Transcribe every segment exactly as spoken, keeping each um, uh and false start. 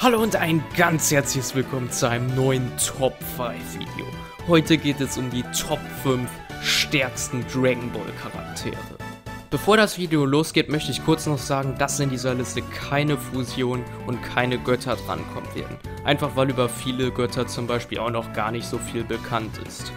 Hallo und ein ganz herzliches Willkommen zu einem neuen Top fünf Video. Heute geht es um die Top fünf stärksten Dragon Ball Charaktere. Bevor das Video losgeht, möchte ich kurz noch sagen, dass in dieser Liste keine Fusion und keine Götter drankommen werden. Einfach weil über viele Götter zum Beispiel auch noch gar nicht so viel bekannt ist.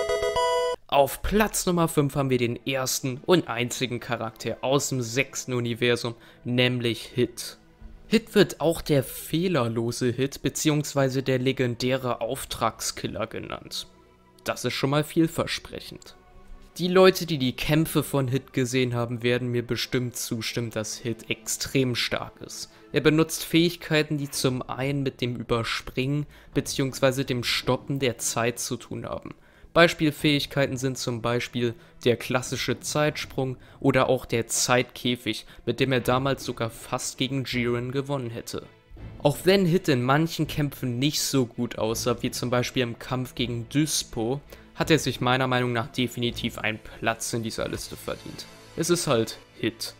Auf Platz Nummer fünf haben wir den ersten und einzigen Charakter aus dem sechsten Universum, nämlich Hit. Hit wird auch der fehlerlose Hit bzw. der legendäre Auftragskiller genannt. Das ist schon mal vielversprechend. Die Leute, die die Kämpfe von Hit gesehen haben, werden mir bestimmt zustimmen, dass Hit extrem stark ist. Er benutzt Fähigkeiten, die zum einen mit dem Überspringen bzw. dem Stoppen der Zeit zu tun haben. Beispielfähigkeiten sind zum Beispiel der klassische Zeitsprung oder auch der Zeitkäfig, mit dem er damals sogar fast gegen Jiren gewonnen hätte. Auch wenn Hit in manchen Kämpfen nicht so gut aussah, wie zum Beispiel im Kampf gegen Dyspo, hat er sich meiner Meinung nach definitiv einen Platz in dieser Liste verdient. Es ist halt Hit.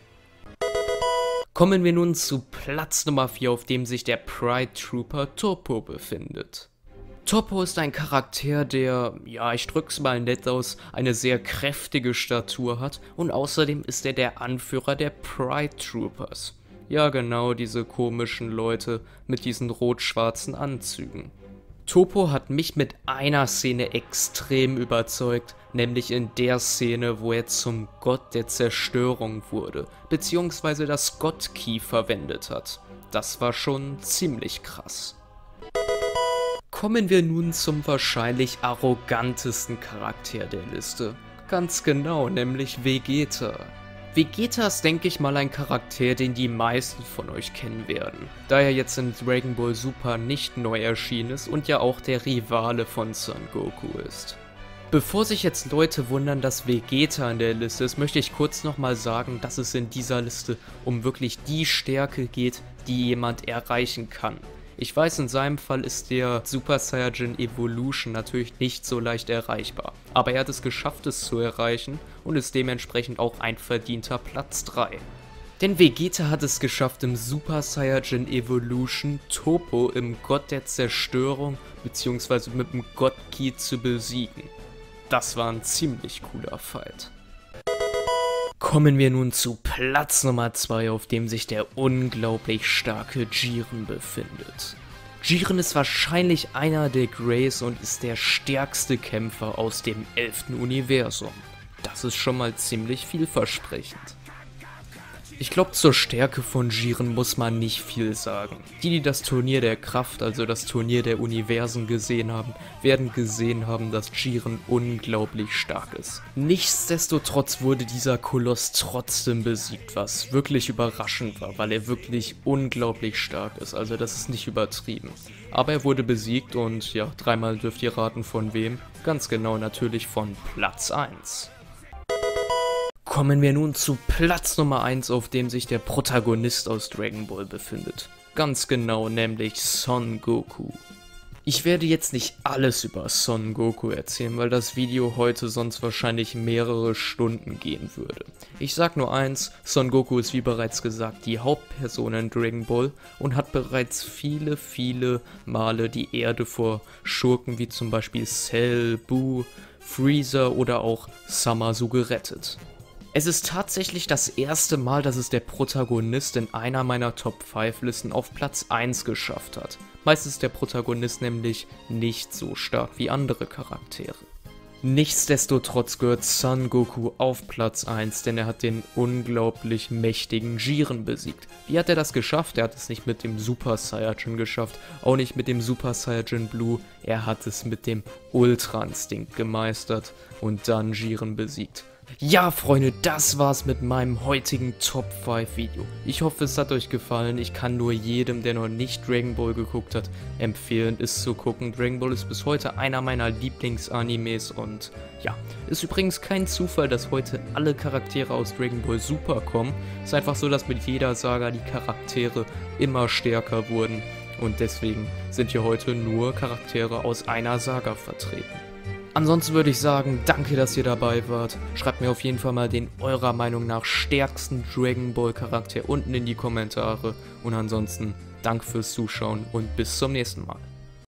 Kommen wir nun zu Platz Nummer vier, auf dem sich der Pride Trooper Toppo befindet. Toppo ist ein Charakter, der, ja, ich drück's mal nett aus, eine sehr kräftige Statur hat und außerdem ist er der Anführer der Pride Troopers. Ja genau, diese komischen Leute mit diesen rot-schwarzen Anzügen. Toppo hat mich mit einer Szene extrem überzeugt, nämlich in der Szene, wo er zum Gott der Zerstörung wurde, beziehungsweise das God-Ki verwendet hat. Das war schon ziemlich krass. Kommen wir nun zum wahrscheinlich arrogantesten Charakter der Liste. Ganz genau, nämlich Vegeta. Vegeta ist, denke ich mal, ein Charakter, den die meisten von euch kennen werden, da er jetzt in Dragon Ball Super nicht neu erschienen ist und ja auch der Rivale von Son Goku ist. Bevor sich jetzt Leute wundern, dass Vegeta in der Liste ist, möchte ich kurz nochmal sagen, dass es in dieser Liste um wirklich die Stärke geht, die jemand erreichen kann. Ich weiß, in seinem Fall ist der Super Saiyajin Evolution natürlich nicht so leicht erreichbar, aber er hat es geschafft, es zu erreichen und ist dementsprechend auch ein verdienter Platz drei. Denn Vegeta hat es geschafft, im Super Saiyajin Evolution Toppo im Gott der Zerstörung bzw. mit dem God-Ki zu besiegen. Das war ein ziemlich cooler Fight. Kommen wir nun zu Platz Nummer zwei, auf dem sich der unglaublich starke Jiren befindet. Jiren ist wahrscheinlich einer der Greys und ist der stärkste Kämpfer aus dem elften Universum. Das ist schon mal ziemlich vielversprechend. Ich glaube, zur Stärke von Jiren muss man nicht viel sagen. Die, die das Turnier der Kraft, also das Turnier der Universen gesehen haben, werden gesehen haben, dass Jiren unglaublich stark ist. Nichtsdestotrotz wurde dieser Koloss trotzdem besiegt, was wirklich überraschend war, weil er wirklich unglaublich stark ist, also das ist nicht übertrieben. Aber er wurde besiegt und ja, dreimal dürft ihr raten von wem, ganz genau natürlich von Platz eins. Kommen wir nun zu Platz Nummer eins, auf dem sich der Protagonist aus Dragon Ball befindet. Ganz genau, nämlich Son Goku. Ich werde jetzt nicht alles über Son Goku erzählen, weil das Video heute sonst wahrscheinlich mehrere Stunden gehen würde. Ich sag nur eins, Son Goku ist wie bereits gesagt die Hauptperson in Dragon Ball und hat bereits viele, viele Male die Erde vor Schurken wie zum Beispiel Cell, Buu, Freezer oder auch Zamasu gerettet. Es ist tatsächlich das erste Mal, dass es der Protagonist in einer meiner Top fünf Listen auf Platz eins geschafft hat. Meist ist der Protagonist nämlich nicht so stark wie andere Charaktere. Nichtsdestotrotz gehört Son Goku auf Platz eins, denn er hat den unglaublich mächtigen Jiren besiegt. Wie hat er das geschafft? Er hat es nicht mit dem Super Saiyajin geschafft, auch nicht mit dem Super Saiyajin Blue, er hat es mit dem Ultra Instinct gemeistert und dann Jiren besiegt. Ja, Freunde, das war's mit meinem heutigen Top fünf Video. Ich hoffe, es hat euch gefallen. Ich kann nur jedem, der noch nicht Dragon Ball geguckt hat, empfehlen, es zu gucken. Dragon Ball ist bis heute einer meiner Lieblingsanimes und ja, ist übrigens kein Zufall, dass heute alle Charaktere aus Dragon Ball Super kommen. Es ist einfach so, dass mit jeder Saga die Charaktere immer stärker wurden und deswegen sind hier heute nur Charaktere aus einer Saga vertreten. Ansonsten würde ich sagen, danke, dass ihr dabei wart. Schreibt mir auf jeden Fall mal den eurer Meinung nach stärksten Dragon Ball Charakter unten in die Kommentare. Und ansonsten Danke fürs Zuschauen und bis zum nächsten Mal.